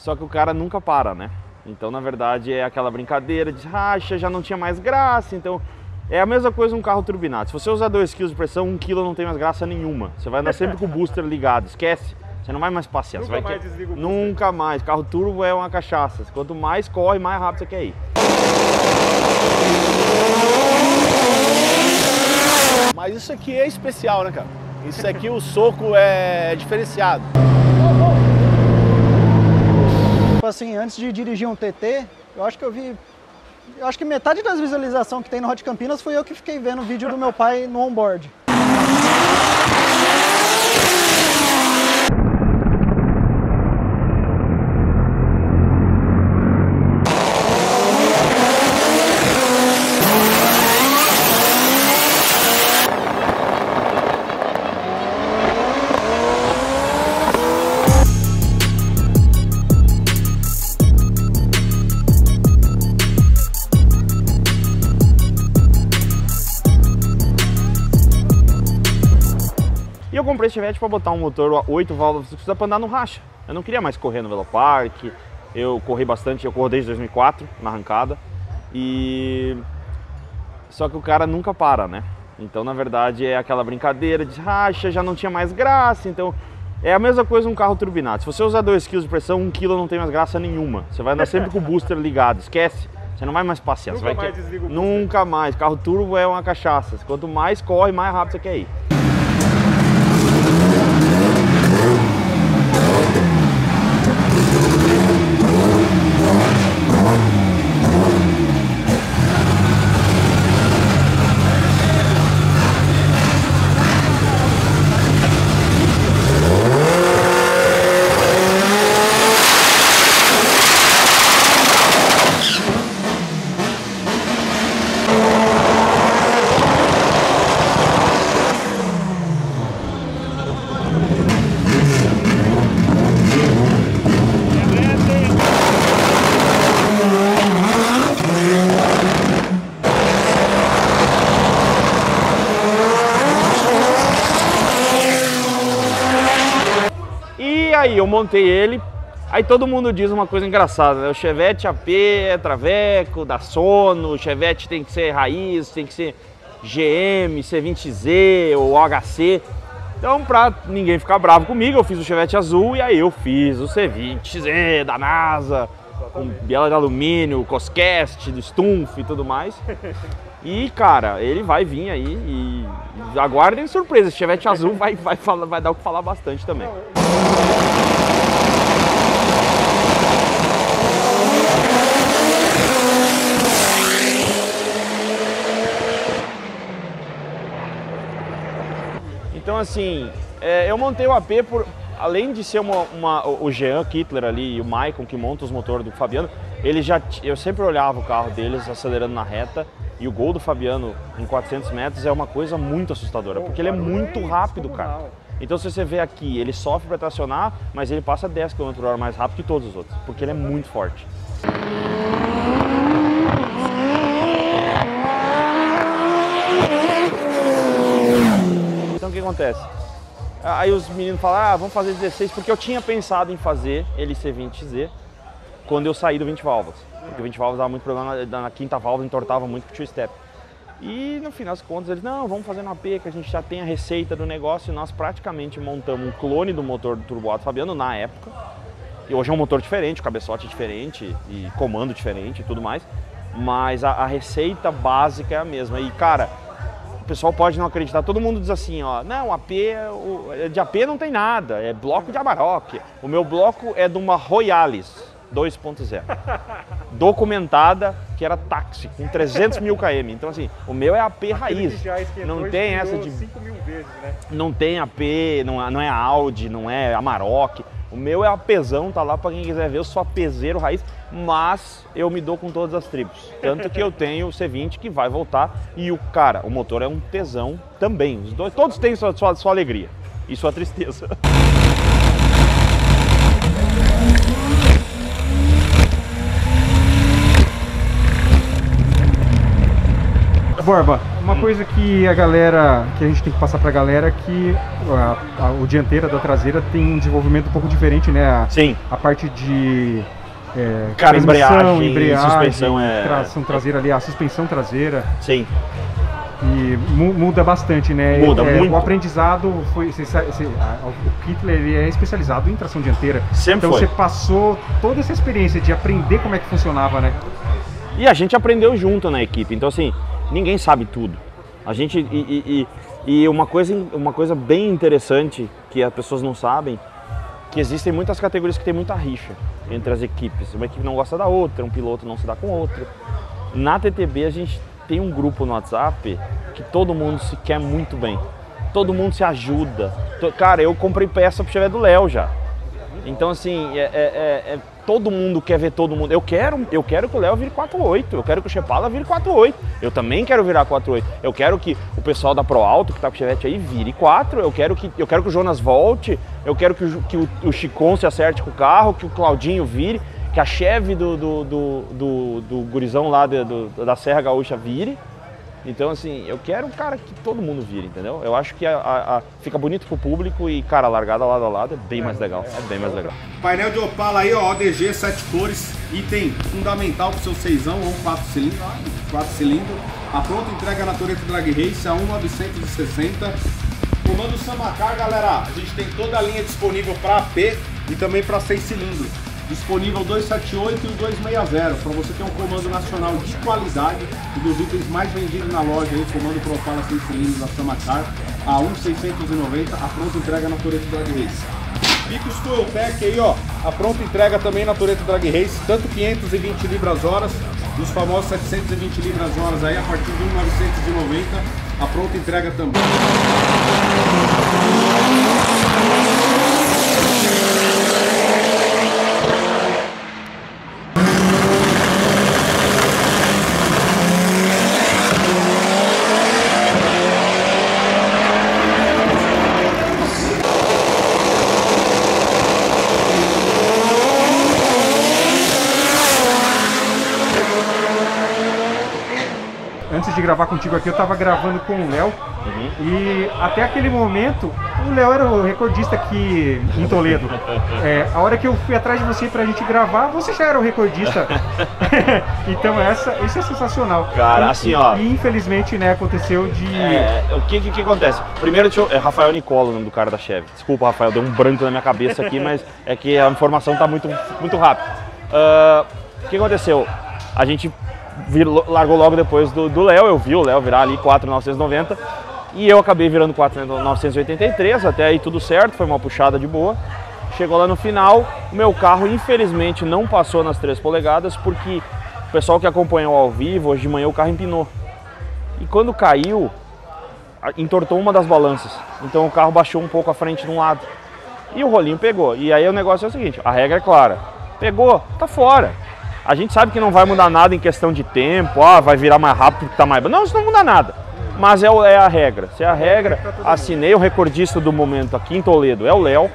Só que o cara nunca para, né? Então, na verdade, é aquela brincadeira de racha, já não tinha mais graça. Então, é a mesma coisa um carro turbinado. Se você usar 2 kg de pressão, 1 kg não tem mais graça nenhuma. Você vai andar sempre com o booster ligado, esquece. Você não vai mais passear. Nunca mais desliga o booster. Nunca mais. Carro turbo é uma cachaça. Quanto mais corre, mais rápido você quer ir. Mas isso aqui é especial, né, cara? Isso aqui, o soco é diferenciado. Tipo assim, antes de dirigir um TT, eu acho que metade das visualizações que tem no Hot Campinas foi eu que fiquei vendo o vídeo do meu pai no onboard. E eu comprei esse Chevette para botar um motor 8 válvulas, você precisa para andar no racha. Eu não queria mais correr no Velopark, eu corri bastante, eu corro desde 2004 na arrancada. Só que o cara nunca para, né? Então, na verdade, é aquela brincadeira de racha, já não tinha mais graça. Então, é a mesma coisa um carro turbinado. Se você usar 2 kg de pressão, 1 kg não tem mais graça nenhuma. Você vai andar sempre com o booster ligado, esquece. Você não vai mais passear. Nunca mais desliga o booster. Nunca mais. Carro turbo é uma cachaça. Quanto mais corre, mais rápido você quer ir. E aí eu montei ele, aí todo mundo diz uma coisa engraçada, né? O Chevette AP é traveco, dá sono, o Chevette tem que ser raiz, tem que ser GM, C20Z ou HC. Então, pra ninguém ficar bravo comigo, eu fiz o Chevette azul e aí eu fiz o C20Z da NASA, com biela de alumínio, Coscast, do Stumpf e tudo mais. E, cara, ele vai vir aí e aguardem surpresa, esse Chevette azul vai dar o que falar bastante também. Então, assim, eu montei o AP além de ser o Jean Kittler ali e o Maicon que monta os motores do Fabiano, eu sempre olhava o carro deles acelerando na reta e o Gol do Fabiano em 400 metros é uma coisa muito assustadora, porque ele é muito rápido, cara. Então, se você vê aqui, ele sofre para tracionar, mas ele passa 10 km/h mais rápido que todos os outros, porque ele é muito forte. Então, o que acontece? Aí os meninos falam, vamos fazer 16, porque eu tinha pensado em fazer ele C20Z quando eu saí do 20 válvulas. Porque o 20 válvulas dava muito problema na quinta válvula, entortava muito com o two-step. E no fim das contas eles, não, vamos fazer no AP, que a gente já tem a receita do negócio. E nós praticamente montamos um clone do motor do Turbo Alto Fabiano na época. E hoje é um motor diferente, o cabeçote é diferente, e comando diferente e tudo mais. Mas a receita básica é a mesma. E cara, o pessoal pode não acreditar, todo mundo diz assim, ó, não, AP, de AP não tem nada, é bloco de Amarok. O meu bloco é de uma Royales 2.0, documentada, que era táxi, com 300 mil km. Então assim, o meu é AP raiz, não tem essa de 5 mil vezes, né? Não tem AP, não é Audi, não é Amarok. O meu é APzão, tá lá pra quem quiser ver, eu sou APzeiro raiz, mas eu me dou com todas as tribos. Tanto que eu tenho o C20 que vai voltar e o motor é um tesão também. Os dois, todos têm sua alegria e sua tristeza. Borba, uma coisa que a galera, que a gente tem que passar pra galera é que o dianteira da traseira tem um desenvolvimento um pouco diferente, né? Sim. A parte de Cara, transmissão, embreagem, suspensão tração traseira ali, a suspensão traseira. Sim. E muda bastante, né? Muda muito. O aprendizado foi. O Kittler ele é especializado em tração dianteira. Sempre então foi. você passou toda essa experiência de aprender como é que funcionava, né? E a gente aprendeu junto na equipe. Então, assim, ninguém sabe tudo. A gente. E uma coisa bem interessante que as pessoas não sabem, que existem muitas categorias que tem muita rixa entre as equipes. Uma equipe não gosta da outra, um piloto não se dá com outro. Na TTB a gente tem um grupo no WhatsApp que todo mundo se quer muito bem. Todo mundo se ajuda. Cara, eu comprei peça pro Chevette do Léo já. Então, assim, todo mundo quer ver todo mundo. Eu quero que o Léo vire 4.8, eu quero que o Chepala vire 4.8. Eu também quero virar 4.8. Eu quero que o pessoal da Pro Alto, que tá com o Chevette aí, vire 4. Eu quero que o Jonas volte. Eu quero que o Chicon se acerte com o carro, que o Claudinho vire, que a Chevy do gurizão lá da Serra Gaúcha vire. Então, assim, eu quero, cara, que todo mundo vire, entendeu? Eu acho que fica bonito pro público e, cara, a largada lado a lado é bem mais legal. É bem mais legal. Painel de Opala aí, ó, ODG 7 cores, item fundamental pro seu 6ão ou 4 cilindros. A pronta entrega na Toretto Drag Race a 1.960. Comando Samacar, galera, a gente tem toda a linha disponível para AP e também para 6 cilindros. Disponível o 278 e o 260, para você ter um comando nacional de qualidade e dos itens mais vendidos na loja aí, comando Pro Opala 6 cilindros da Samacar a 1.690, a pronta entrega na Toretto Drag Race. Bicos Fueltech aí, ó, a pronta entrega também na Toretto Drag Race, tanto 520 libras-horas, dos famosos 720 libras-horas aí, a partir de 1.990, a pronta entrega também. Antes de gravar contigo aqui, eu tava gravando com o Léo. E até aquele momento, o Léo era o recordista aqui em Toledo. A hora que eu fui atrás de você pra gente gravar, você já era o recordista. Então isso é sensacional. Cara, assim, ó. E infelizmente, né, aconteceu de... O que acontece? Primeiro, é Rafael Nicola, o nome do cara da Chevy. Desculpa, Rafael, deu um branco na minha cabeça aqui, mas é que a informação tá muito rápida. O que aconteceu? A gente largou logo depois do Léo, eu vi o Léo virar ali 4.990 e eu acabei virando 4.983, até aí tudo certo, foi uma puxada de boa. Chegou lá no final, o meu carro infelizmente não passou nas 3 polegadas porque o pessoal que acompanhou ao vivo, hoje de manhã o carro empinou. E quando caiu, entortou uma das balanças, então o carro baixou um pouco a frente de um lado e o rolinho pegou. E aí o negócio é o seguinte, a regra é clara, pegou, tá fora. A gente sabe que não vai mudar nada em questão de tempo, vai virar mais rápido que tá mais... Não, isso não muda nada. Mas é a regra. Se é a regra, assinei o recordista do momento aqui em Toledo, é o Léo.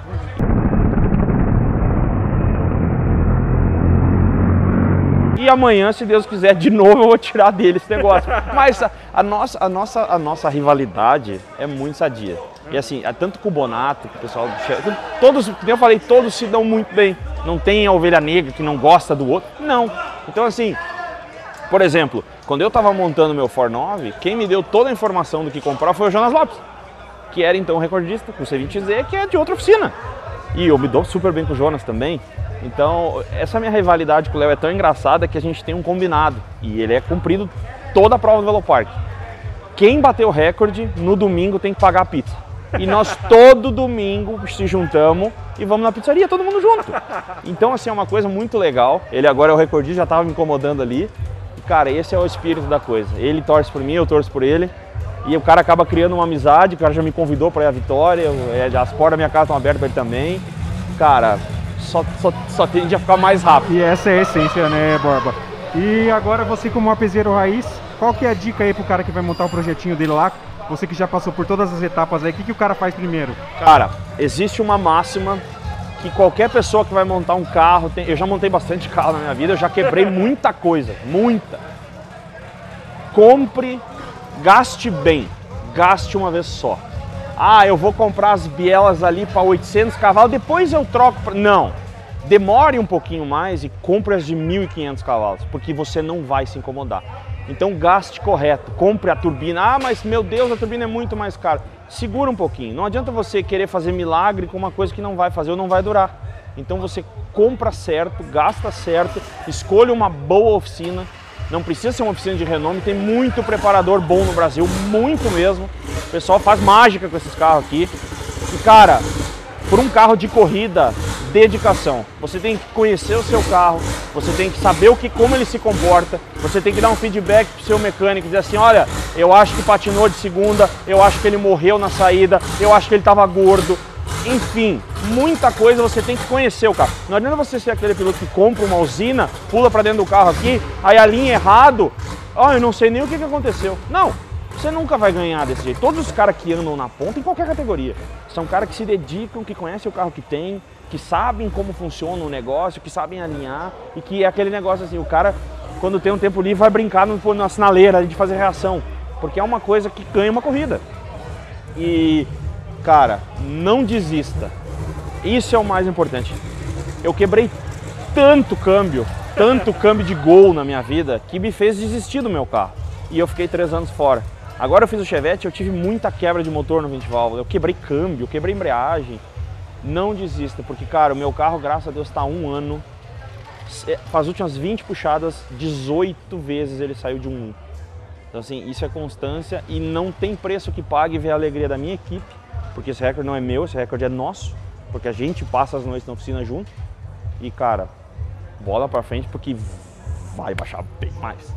E amanhã, se Deus quiser, de novo eu vou tirar dele esse negócio. Mas a nossa rivalidade é muito sadia. E assim, tanto com o Bonato, com o pessoal do Chevy, todos, como eu falei, todos se dão muito bem. Não tem a ovelha negra que não gosta do outro, não. Então assim, por exemplo, quando eu estava montando meu Ford 9, quem me deu toda a informação do que comprar foi o Jonas Lopes, que era então recordista com o C20Z, que é de outra oficina. E eu me dou super bem com o Jonas também. Então, essa minha rivalidade com o Léo é tão engraçada que a gente tem um combinado. E ele é cumprido toda a prova do Velopark. Quem bateu o recorde, no domingo tem que pagar a pizza. E nós todo domingo se juntamos e vamos na pizzaria, todo mundo junto. Então, assim, é uma coisa muito legal. Ele agora é o recordista, já estava me incomodando ali. E, cara, esse é o espírito da coisa. Ele torce por mim, eu torço por ele. E o cara acaba criando uma amizade, o cara já me convidou para ir à Vitória. As portas da minha casa estão abertas para ele também. Cara, só tende a ficar mais rápido. E essa é a essência, né, Borba? E agora você como apezeiro raiz, qual que é a dica aí pro cara que vai montar o projetinho dele lá? Você que já passou por todas as etapas aí, o que o cara faz primeiro? Cara, existe uma máxima que qualquer pessoa que vai montar um carro, eu já montei bastante carro na minha vida, eu já quebrei muita coisa, muita. compre, gaste bem, gaste uma vez só. Ah, eu vou comprar as bielas ali para 800 cavalos, depois eu troco pra... Não, demore um pouquinho mais e compre as de 1.500 cavalos, porque você não vai se incomodar. Então gaste correto, compre a turbina. Ah, mas meu Deus, a turbina é muito mais cara. Segura um pouquinho, não adianta você querer fazer milagre com uma coisa que não vai fazer ou não vai durar. Então você compra certo, gasta certo, escolha uma boa oficina. Não precisa ser uma oficina de renome, tem muito preparador bom no Brasil, muito mesmo. O pessoal faz mágica com esses carros aqui. E cara, por um carro de corrida, dedicação. Você tem que conhecer o seu carro, você tem que saber como ele se comporta, você tem que dar um feedback pro seu mecânico, dizer assim, olha, eu acho que patinou de segunda, eu acho que ele morreu na saída, eu acho que ele estava gordo. Enfim, muita coisa você tem que conhecer o carro. Não adianta você ser aquele piloto que compra uma usina, pula para dentro do carro aqui, aí alinha errado, eu não sei nem o que aconteceu. Não, você nunca vai ganhar desse jeito. Todos os caras que andam na ponta, em qualquer categoria, são caras que se dedicam, que conhecem o carro que tem, que sabem como funciona o negócio, que sabem alinhar e que é aquele negócio assim, o cara, quando tem um tempo livre, vai brincar na sinaleira de fazer reação, porque é uma coisa que ganha uma corrida. E... cara, não desista. Isso é o mais importante. Eu quebrei tanto câmbio de Gol na minha vida, que me fez desistir do meu carro. E eu fiquei 3 anos fora. Agora eu fiz o Chevette, eu tive muita quebra de motor no 20 válvulas. Eu quebrei câmbio, eu quebrei embreagem. Não desista, porque, cara, o meu carro, graças a Deus, está há 1 ano. As últimas 20 puxadas, 18 vezes ele saiu de 1. Então, assim, isso é constância e não tem preço que pague ver a alegria da minha equipe. Porque esse recorde não é meu, esse recorde é nosso, porque a gente passa as noites na oficina junto. E cara, bola pra frente porque vai baixar bem mais.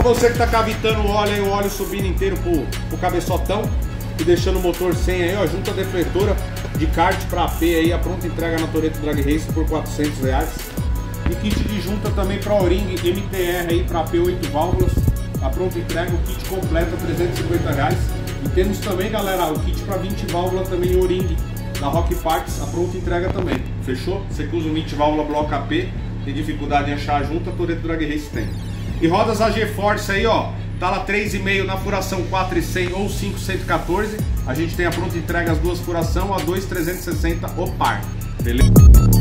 você que tá cavitando o óleo aí, o óleo subindo inteiro pro cabeçotão e deixando o motor sem aí, ó, junta defletora de kart pra AP aí, a pronta entrega na Toretto Drag Race por R$400. E kit de junta também pra O-Ring MTR aí pra AP 8 válvulas, a pronta entrega, o kit completo R$350. E temos também, galera, o kit pra 20 válvulas também O-Ring da Rock Parts, a pronta entrega também. Fechou? Você que usa um 20 válvula bloco AP, tem dificuldade em achar a junta, a Toretto Drag Race tem. E rodas AG Force aí, ó, tá lá 3,5 na furação 4,100 ou 5,114. A gente tem a pronta entrega as duas furação a 2,360 o par. Beleza?